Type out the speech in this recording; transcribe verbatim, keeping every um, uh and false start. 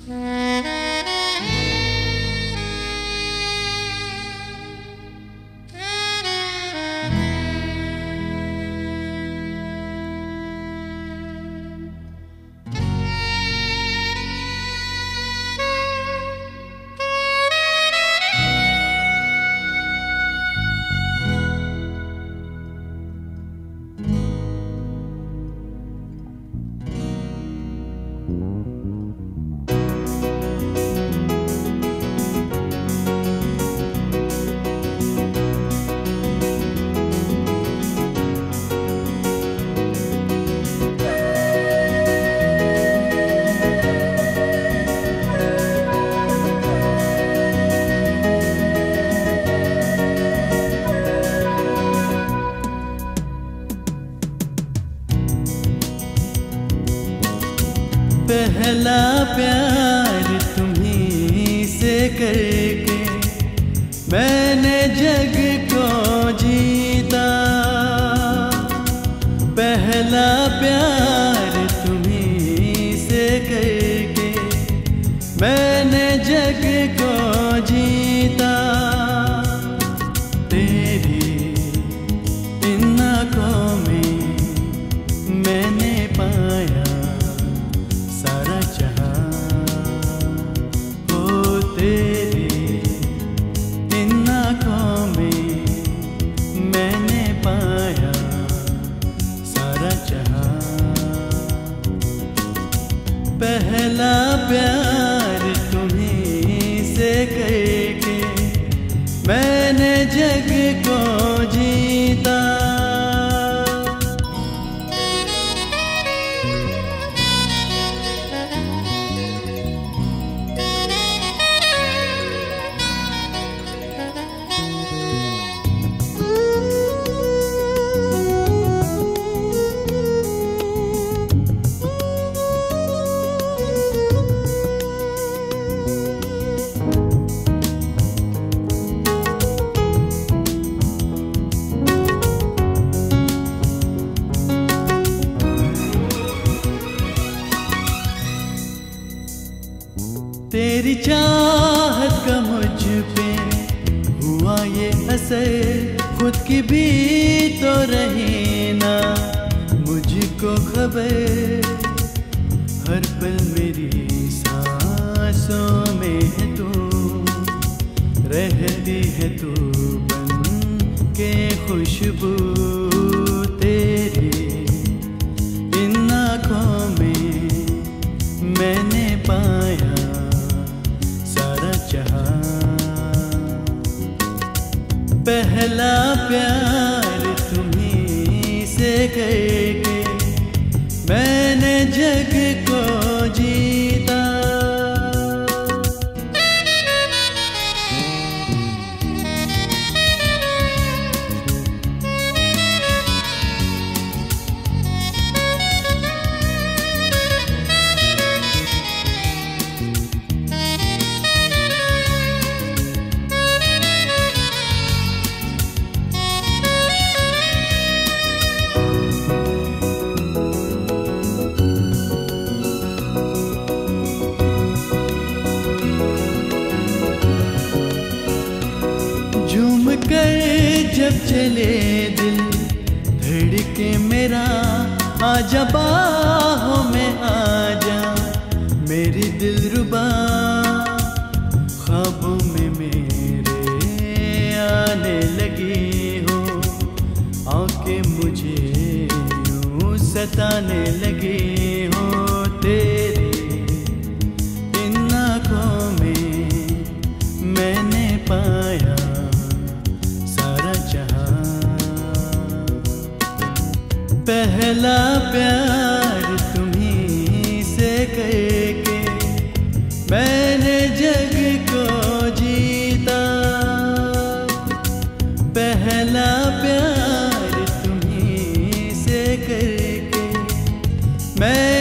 पहला प्यार तुम्हीं से करके मैंने जग को जीता। पहला प्यार तुम्हीं से करके मैंने जग को जीता। तेरी इन आँखों में मैंने पाया सारा जहां। ओ तेरी इन आँखों में मैंने पाया सारा जहां। पहला प्यार तुम्हीं से करके मैंने जग को जीता। तेरी चाहत का मुझ पे हुआ ये असर, खुद की भी तो रही ना मुझको खबर। हर पल मेरी सांसों में है तू, रहती है तू बन के खुशबू। तेरी इन आँखों में मैंने पाया पहला प्यार तुम्हीं से करके मैंने जग को जीता। झूम कर जब चले दिल धड़के मेरा, आजा बाहों में आजा मेरी दिलरुबा। ख्वाबों में मेरे आने लगी हो, आंखें मुझे यूं सताने लगी हो। तेरी इन आँखों में मैंने पाया पहला प्यार तुम्हीं से करके मैंने जग को जीता। पहला प्यार तुम्हीं से करके मैं